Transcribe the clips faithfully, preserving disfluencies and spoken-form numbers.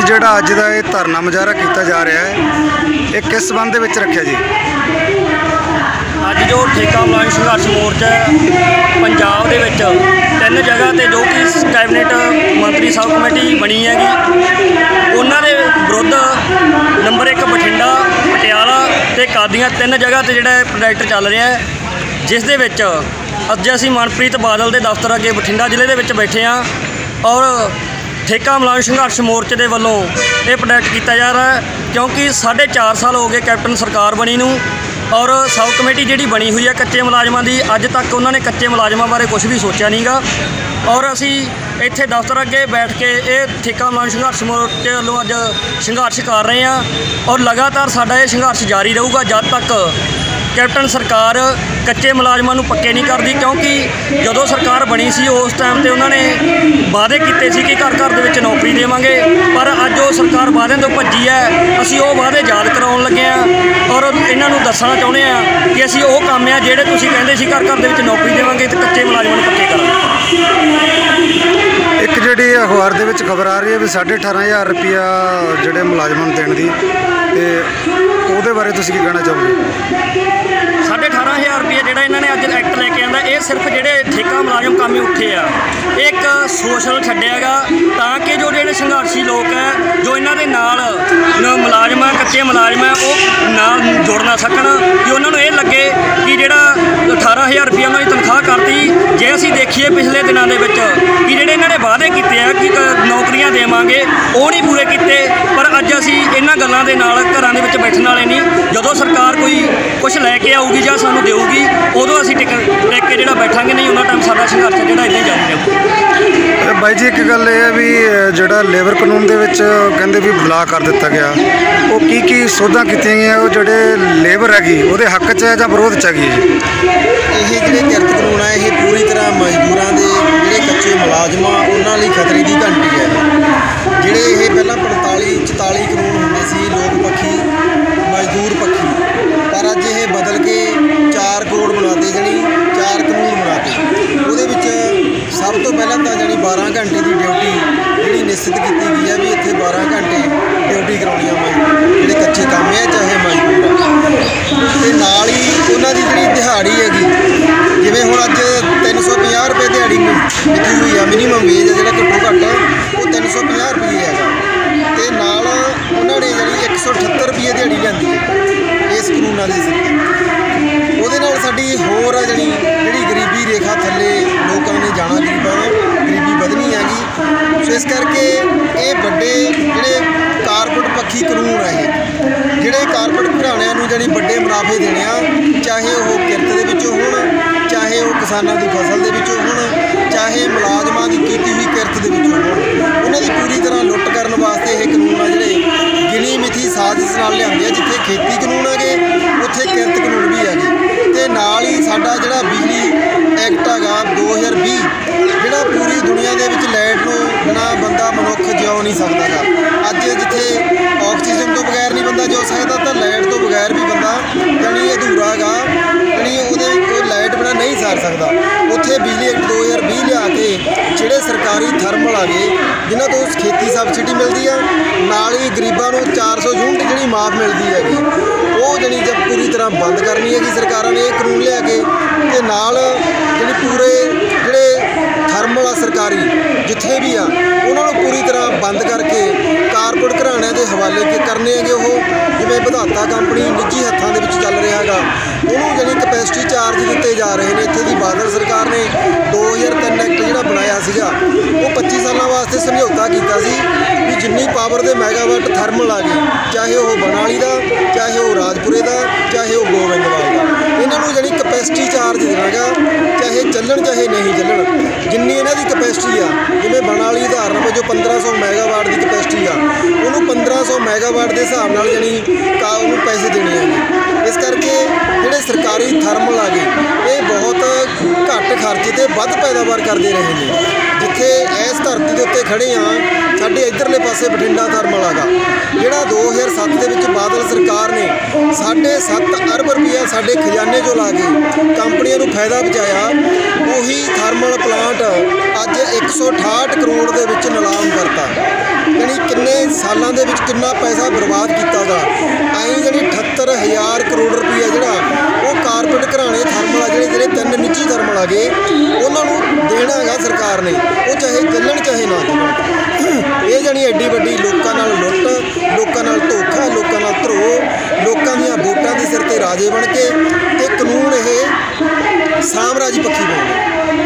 जी जिहड़ा अज दा ये धरना मुजाहरा किया जा रहा है ये किस संबंध विच रखिया जी? अज जो ठेका मुलाजम संघर्ष मोर्चा पंजाब दे विच तीन जगह ते जो कि कैबिनेट मंत्री सब कमेटी बनी हैगी उन्हां दे विरुद्ध नंबर एक बठिंडा पटियाला ते कादियां तीन जगह ते जिहड़ा प्रोजेक्ट चल रहा है, जिस दे विच अज असीं मनप्रीत बादल के दफ्तर अगे बठिंडा जिले दे विच बैठे हाँ और ठेका मुलाजम संघर्ष मोर्चे के वलों ये प्रोजेक्ट किया जा रहा है, क्योंकि साढ़े चार साल हो गए कैप्टन सरकार बनी नूं और सब कमेटी जी बनी हुई है कच्चे मुलाजमान की, अज तक उन्होंने कच्चे मुलाजमान बारे कुछ भी सोचा नहीं गा। और असी इत्थे दफ्तर अगे बैठ के ये ठेका मुलाजम संघर्ष मोर्चे वालों अज संघर्ष कर रहे हैं और लगातार साडा ये संघर्ष जारी रहूगा जब तक कैप्टन सरकार कच्चे मुलाजमान नूं पक्के नहीं करती, क्योंकि जदों सरकार बनी सी उस टाइम ते उन्होंने वादे किए सी कि घर घर दे विच नौकरी देवांगे, पर अज वो सरकार वादे तो भज्जी है। असीं वो वादे याद कराउण लगे हैं और इन्हां नूं दस्सना चाहुंदे हैं कि असीं वो काम है जिहड़े तुसीं कहिंदे सी घर घर दे विच नौकरी देवांगे ते कच्चे मुलाजमान नूं पक्के करांगे। एक जिहड़ी अखबार दे विच खबर आ रही है भी साढ़े अठारह हज़ार रुपया जिहड़े मुलाजमान नूं देण दी, ते ਉਹਦੇ बारे तुसीं की कहना चाहोगे? साढ़े अठारह हज़ार रुपया जो इन्होंने अज एक्ट लैके आंदा ये सिर्फ जोड़े ठेका मुलाजम कामी उठे आ एक सोशल छड्डियागा ताकि जो जोड़े संघर्षी लोग है जो इन्हों के नाल मुलाजम कच्चे मुलाजम है वो नाल जुड़ ना सकन, कि उन्होंने ये लगे कि जोड़ा अठारह हज़ार रुपया उन्होंने तनख्वाह करती। जे असीं देखिए पिछले दिनों के कि जोड़े इन्होंने वादे किए हैं कि नौकरियां देवांगे वो नहीं पूरे किए, पर अज असीं इन्हां गल्लां दे नाल घरां दे विच बैठण वाले नहीं। जदों सरकार कोई कुछ लैके आऊगी ਜਾਂ ਸਾਨੂੰ देगी उदों असीं टिक टिक के जो बैठांगे, नहीं उन्ना टाइम साडा संघर्ष जिहड़ा इदां ही जारी रहूगा। बाई जी एक गल ये है भी जिहड़ा लेबर कानून दे विच कहंदे भी बदलाव कर दिता गया, वो की की सोधां कीतीआं गईआं वो जिहड़े लेबर हैगी उहदे हक च है जां विरोध च हैगी? ये जिहड़े किरत कानून है ये पूरी तरह मजदूरां दे जिहड़े कच्चे मुलाजम आ उन्हां लई खतरे की घंटी है। जिहड़े ये पहलां पैंताली चौताली कानून हुंदे सी लोक पक्षी मजदूर पक्षी, पर अज ये बदल के चार कोड बनाते जानी चार कानून बनाते। ਉਹਦੇ ਵਿੱਚ सब तो पहला तो जानी बारह घंटे की ड्यूटी जी निश्चित की गई है भी इतने बारह घंटे ड्यूटी करानी है जोड़े कच्चे काम है चाहे मजदूर तो नाल ही उन्होंने जी दिहाड़ी हैगी जिमें हुण अज तीन सौ पचास रुपये दिहाड़ी लिखी हुई है मिनीमम वेज है जो घट्टो घट्ट वो तीन सौ पचास रुपये है तो नाल उन्होंने जी एक सौ अठहत्तर रुपये दिहाड़ी लियांदी है इस कानूनों के सिर। ਉਹਦੇ ਨਾਲ ਸਾਡੀ ਹੋਰ ਆ ਜਿਹੜੀ ਜਿਹੜੀ ਗਰੀਬੀ ਰੇਖਾ ਥੱਲੇ ਲੋਕਾਂ ਨੇ ਜਾਣਾ ਗਰੀਬਾਂ ਨੇ ਗਰੀਬੀ ਵਧਣੀ ਹੈਗੀ। ਸੋ ਇਸ ਕਰਕੇ ਇਹ ਵੱਡੇ ਜਿਹੜੇ ਕਾਰਪੋਰੇਟ ਪੱਖੀ ਕਾਨੂੰਨ ਆ ਇਹ ਜਿਹੜੇ ਕਾਰਪੋਰੇਟ ਘਰਾਣਿਆਂ ਨੂੰ ਜਾਣੀ ਵੱਡੇ ਮੁਨਾਫੇ ਦੇਣੇ ਆ, ਚਾਹੇ ਉਹ ਕਿਰਤ ਦੇ ਵਿੱਚੋਂ ਹੋਣ ਚਾਹੇ ਉਹ ਕਿਸਾਨਾਂ ਦੀ ਫਸਲ ਦੇ ਵਿੱਚੋਂ ਹੋਣ ਚਾਹੇ ਮੁਲਾਜ਼ਮਾਂ ਦੀ ਕੀਤੀ ਹੋਈ ਕਿਰਤ ਦੇ ਵਿੱਚੋਂ ਹੋਣ, ਉਹਨਾਂ ਦੀ ਪੂਰੀ ਤਰ੍ਹਾਂ ਲੁੱਟ ਕਰਨ ਵਾਸਤੇ ਇਹ ਕਾਨੂੰਨ ਆ ਜਿਹੜੇ ਗਿਣੀ ਮਿਥੀ ਸਾਜ਼ਿਸ਼ ਨਾਲ ਲਿਆਂਦੇ ਆ। ਜਿੱਥੇ ਖੇਤੀ ਕਾਨੂੰਨ ਹੈਗੇ ਉੱਥੇ ਕਿਰਤ ਕਾਨੂੰਨ ਵੀ ਹੈਗੇ ਤੇ ਨਾਲ ਹੀ ਸਾਡਾ ਜਿਹੜਾ ਬਿਜਲੀ ਐਕਟ ਹੈਗਾ ਦੋ ਹਜ਼ਾਰ ਵੀਹ ਜਿਹੜਾ ਪੂਰੀ ਦੁਨੀਆ ਦੇ ਵਿੱਚ ਲਾਈਟ ਨੂੰ ਬਿਨਾਂ ਬੰਦਾ ਮਨੁੱਖ ਜਿਉ ਨਹੀਂ ਸਕਦਾ ਗਾ। ਅੱਜ ਜਿੱਥੇ ਆਕਸੀਜਨ ਤੋਂ ਬਗੈਰ ਨਹੀਂ ਬੰਦਾ ਜਿਉ ਸਕਦਾ ਤਾਂ ਲਾਈਟ ਤੋਂ ਬਗੈਰ ਵੀ ਬੰਦਾ ਜਾਣੀ ਅਧੂਰਾ ਹੈਗਾ, ਜਾਣੀ ਉਹਦੇ ਉਹ ਲਾਈਟ ਬਿਨਾਂ ਨਹੀਂ ਸਾਰ ਸਕਦਾ। ਉੱਥੇ ਬਿਜਲੀ ਐਕਟ ਦੋ ਹਜ਼ਾਰ ਵੀਹ ਲਿਆ ਕੇ ਜਿਹੜੇ ਸਰਕਾਰੀ ਥਰਮਲ ਆ ਗਏ ਜਿਨ੍ਹਾਂ ਤੋਂ ਖੇਤੀ ਸਬਸਿਡੀ ਮਿਲਦੀ ਆ, ਨਾਲ ਹੀ ਗਰੀਬਾਂ ਨੂੰ ਚਾਰ ਸੌ ਯੂਨਿਟ ਜਿਹੜੀ ਮਾਫ ਮਿਲਦੀ ਹੈਗੀ ਉਹ ਜਾਣੀ ਜਦ ਪੂਰੀ ਤਰ੍ਹਾਂ ਬੰਦ ਕਰਨੀ ਹੈਗੀ ਸਰਕਾਰਾਂ ਨੇ ਇਹ ਕਾਨੂੰਨ ਲਿਆ ਕੇ, ਤੇ ਨਾਲ ਜਿਹੜੀ ਪੂਰੇ ਜਿਹੜੇ ਥਰਮਲ ਆ ਸਰਕਾਰੀ ਜਿੱਥੇ ਵੀ ਆ ਉਹਨਾਂ ਨੂੰ ਪੂਰੀ ਤਰ੍ਹਾਂ ਬੰਦ ਕਰਕੇ ਕਾਰਪੋਰੇਟ ਘਰਾਣਿਆਂ ਦੇ ਹਵਾਲੇ ਕੇ ਕਰਨੇ ਹੈਗੇ। ਉਹ ਜਿਵੇਂ ਵਿਧਾਤਾ ਕੰਪਨੀ ਨਿੱਜੀ ਹੱਥਾਂ ਦੇ ਵਿੱਚ ਚੱਲ ਰਿਹਾ ਹੈਗਾ ਉਹਨੂੰ ਜਾਣੀ ਕਪੈਸਿਟੀ ਚਾਰਜ ਦਿੱਤੇ ਜਾ ਰਹੇ ਨੇ। ਇੱਥੇ ਦੀ ਬਾਦਲ ਸਰਕਾਰ ਨੇ ਦੋ ਹਜ਼ਾਰ ਤਿੰਨ ਐਕਟ ਜਿਹੜਾ ਬਣਾਇਆ ਸੀਗਾ ਉਹ ਪੱਚੀ ਸਾਲਾਂ ਵਾਸਤੇ ਸਮਝੌਤਾ ਕੀਤਾ ਸੀ ਵੀ ਜਿੰਨੀ ਪਾਵਰ ਦੇ ਮੈਗਾਵਾਟ ਥਰਮਲ ਆ ਗਏ ਚਾਹੇ ਉਹ ਬਣਾਲੀ ਦਾ ਚਾਹੇ ਉਹ ਰਾਜਪੁਰੇ ਦਾ ਚਾਹੇ ਉਹ ਗੋਬਿੰਦਵਾਲ ਦਾ, ਇਹਨਾਂ ਨੂੰ ਜਾਣੀ ਕਪੈਸਿਟੀ ਚਾਰਜ ਦੇਣਾਗਾ ਚਾਹੇ ਚੱਲਣ ਚਾਹੇ ਨਹੀਂ ਚੱਲਣ। ਜਿੰਨੀ ਇਹਨਾਂ ਦੀ ਕਪੈਸਿਟੀ ਆ ਜਿਵੇਂ ਬਣਾਲੀ ਉਦਾਹਰਨ ਵਜੋਂ ਪੰਦਰਾਂ ਸੌ ਮੈਗਾਵਾਟ ਦੀ ਕਪੈਸਿਟੀ ਆ ਉਹਨੂੰ ਪੰਦਰਾਂ ਸੌ ਮੈਗਾਵਾਟ ਦੇ ਹਿਸਾਬ ਨਾਲ ਜਾਣੀ ਕਾ ਉਹਨੂੰ ਪੈਸੇ ਦੇਣੇ ਆ। ਇਸ ਕਰਕੇ ਜਿਹੜੇ ਸਰਕਾਰੀ ਥਰਮਲ ਆ ਗਏ ਇਹ ਬਹੁਤ ਘੱਟ ਖਰਚੇ ਤੇ ਵੱਧ ਪੈਦਾਵਾਰ ਕਰਦੇ ਰਹੇ ਨੇ। ਜਿੱਥੇ ਇਸ ਧਰਤੀ ਦੇ ਉੱਤੇ ਖੜੇ ਹਾਂ, ਸਾਡੇ ਇੱਧਰਲੇ ਪਾਸੇ ਬਠਿੰਡਾ ਥਰਮਲ ਹੈਗਾ, ਜਿਹੜਾ ਦੋ ਹਜ਼ਾਰ ਸੱਤ ਦੇ ਵਿੱਚ ਬਾਦਲ ਸਰਕਾਰ ਨੇ ਸਾਢੇ ਸੱਤ ਅਰਬ ਰੁਪਈਆ ਸਾਡੇ ਖਜ਼ਾਨੇ 'ਚੋਂ ਲਾ ਕੇ ਕੰਪਨੀਆਂ ਨੂੰ ਫਾਇਦਾ ਪਹੁੰਚਾਇਆ, ਉਹੀ ਥਰਮਲ ਪਲਾਂਟ ਅੱਜ ਇੱਕ ਸੌ ਅਠਾਹਠ ਕਰੋੜ ਦੇ ਵਿੱਚ ਨਿਲਾਮ ਕਰਤਾ। ਯਾਨੀ ਕਿੰਨੇ ਸਾਲਾਂ ਦੇ ਵਿੱਚ ਕਿੰਨਾ ਪੈਸਾ ਬਰਬਾਦ ਕੀਤਾ ਗਾ। ਐਂ ਜਿਹੜੀ ਅਠੱਤਰ ਹਜ਼ਾਰ ਕਰੋੜ ਰੁਪਈਆ ਜਿਹੜਾ ਉਹ ਕਾਰਪੋਰੇਟ ਘਰਾਣੇ ਥਰਮਲ ਆ ਜਿਹੜੇ ਜਿਹੜੇ ਤਿੰਨ ਨਿੱਜੀ ਥਰਮਲ ਆ ਗਏ ਉਹਨਾਂ ਨੂੰ ਦੇਣਾ ਹੈਗਾ ਸਰਕਾਰ ਨੇ, ਉਹ ਚਾਹੇ ਚੱਲਣ ਚਾਹੇ ਨਾ ਚੱਲਣ। ਇਹ ਜਾਣੀ ਐਡੀ ਵੱਡੀ ਲੋਕਾਂ ਨਾਲ ਲੁੱਟ, ਲੋਕਾਂ ਨਾਲ ਧੋਖਾ, ਲੋਕਾਂ ਨਾਲ ਧਰੋ, ਲੋਕਾਂ ਦੀਆਂ ਵੋਟਾਂ ਦੇ ਸਿਰ ਤੇ ਰਾਜੇ ਬਣ ਕੇ ਤੇ ਕਾਨੂੰਨ ਇਹ ਸਾਮਰਾਜੀ ਪੱਖੀ ਬਣਾਉਂਦੇ।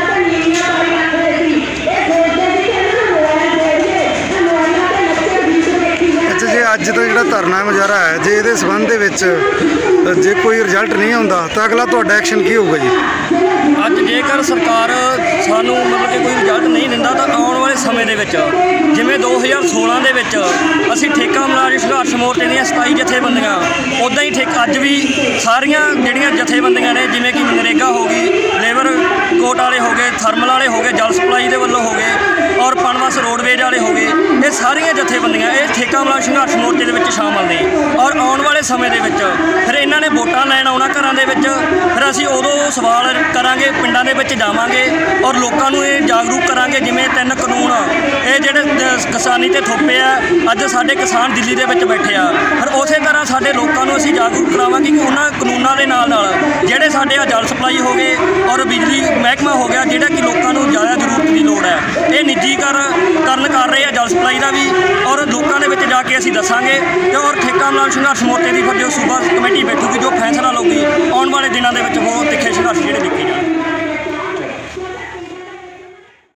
ਅੱਛਾ ਜੀ, ਅੱਜ ਦਾ ਜਿਹੜਾ ਧਰਨਾ ਮੁਜ਼ਾਹਰਾ ਹੈ, ਜੇ ਇਹਦੇ ਸੰਬੰਧ ਦੇ ਵਿੱਚ ਜੇ ਕੋਈ ਰਿਜ਼ਲਟ ਨਹੀਂ ਹੁੰਦਾ ਤਾਂ ਅਗਲਾ ਤੁਹਾਡਾ ਐਕਸ਼ਨ ਕੀ ਹੋਊਗਾ ਜੀ? ਅੱਜ ਜੇਕਰ ਸਰਕਾਰ ਸਾਨੂੰ ਮਤਲਬ ਕਿ ਕੋਈ ਰਿਜ਼ਲਟ ਨਹੀਂ ਦਿੰਦਾ ਤਾਂ ਆਉਣ ਵਾਲੇ ਸਮੇਂ ਦੇ ਵਿੱਚ ਜਿਵੇਂ ਦੋ ਹਜ਼ਾਰ ਸੋਲਾਂ ਦੇ ਵਿੱਚ ਅਸੀਂ ਠੇਕਾ ਮੁਲਾਜ਼ਮ ਸੰਘਰਸ਼ ਮੋਰਚੇ ਦੀਆਂ ਸਤਾਈ ਜਥੇਬੰਦੀਆਂ, ਉੱਦਾਂ ਹੀ ਠੇਕਾ ਅੱਜ ਵੀ ਸਾਰੀਆਂ ਜਿਹੜੀਆਂ ਜਥੇਬੰਦੀਆਂ ਨੇ ਜਿਵੇਂ ਕਿ ਮਨਰੇਗਾ ਹੋ ਗਈ, ਲੇਬਰ ਕੋਟ ਵਾਲੇ ਹੋ ਗਏ, ਥਰਮਲ ਵਾਲੇ ਹੋ ਗਏ, ਜਲ ਸਪਲਾਈ ਦੇ ਵੱਲੋਂ ਹੋ ਗਏ ਔਰ ਪਨਬਸ ਰੋਡਵੇਜ ਵਾਲੇ ਹੋ ਗਏ, ਇਹ ਸਾਰੀਆਂ ਜਥੇਬੰਦੀਆਂ ਇਹ ਠੇਕਾ ਮੁਲਾਜ਼ਮ ਸੰਘਰਸ਼ ਮੋਰਚੇ ਦੇ ਵਿੱਚ ਸ਼ਾਮਲ ਨੇ। ਔਰ ਆਉਣ ਵਾਲੇ ਸਮੇਂ ਦੇ ਵਿੱਚ ਫਿਰ ਇਹਨਾਂ ਨੇ ਵੋਟਾਂ ਲੈਣ ਆਉਣਾ ਘਰਾਂ ਦੇ ਵਿੱਚ, ਫਿਰ ਅਸੀਂ ਉਦੋਂ ਸਵਾਲ ਕਰਾਂਗੇ, ਪਿੰਡਾਂ ਦੇ ਵਿੱਚ ਜਾਵਾਂਗੇ ਔਰ ਲੋਕਾਂ ਨੂੰ ਇਹ ਜਾਗਰੂਕ ਕਰਾਂਗੇ। ਜਿਵੇਂ ਤਿੰਨ ਕਾਨੂੰਨ ਇਹ ਜਿਹੜੇ ਕਿਸਾਨੀ ਤੇ ਥੋਪੇ ਆ, ਅੱਜ ਸਾਡੇ ਕਿਸਾਨ ਦਿੱਲੀ ਦੇ ਵਿੱਚ ਬੈਠੇ ਆ, ਫਿਰ ਉਸੇ ਤਰ੍ਹਾਂ ਸਾਡੇ ਲੋਕਾਂ ਨੂੰ ਅਸੀਂ ਜਾਗਰੂਕ ਕਰਾਵਾਂਗੇ ਕਿ ਉਹਨਾਂ ਕਾਨੂੰਨਾਂ ਦੇ ਨਾਲ ਨਾਲ ਜਿਹੜੇ ਸਾਡੇ ਆ ਜਲ ਸਪਲਾਈ ਹੋ ਗਏ ਔਰ ਬਿਜਲੀ ਮਹਿਕਮਾ ਹੋ ਗਿਆ ਜਿਹੜਾ ਕਿ ਲੋਕਾਂ ਨੂੰ ਜ਼ਿਆਦਾ ਜ਼ਰੂਰਤ ਦੀ ਲੋੜ ਹੈ, ਇਹ ਨਿੱਜੀਕਰਨ ਕਰ ਰਹੇ ਆ ਜਲ ਸਪਲਾਈ ਦਾ ਵੀ, ਔਰ ਲੋਕਾਂ ਦੇ ਵਿੱਚ ਜਾ ਕੇ ਅਸੀਂ ਦੱਸਾਂਗੇ ਤੇ ਔਰ ਠੇਕਾ ਮੁਲਾਜ਼ਮ ਸੰਘਰਸ਼ ਮੋਰਚੇ ਦੀ ਫਿਰ ਜੋ ਸੂਬਾ ਕਮੇਟੀ ਬੈਠੂਗੀ ਜੋ ਫੈਸਲਾ ਲਊਗੀ ਆਉਣ ਵਾਲੇ ਦਿਨਾਂ ਦੇ ਵਿੱਚ ਬਹੁਤ ਤਿੱਖੇ ਸੰਘਰਸ਼ ਜਿਹੜੇ ਦਿੱਤੇ ਜਾਣਗੇ।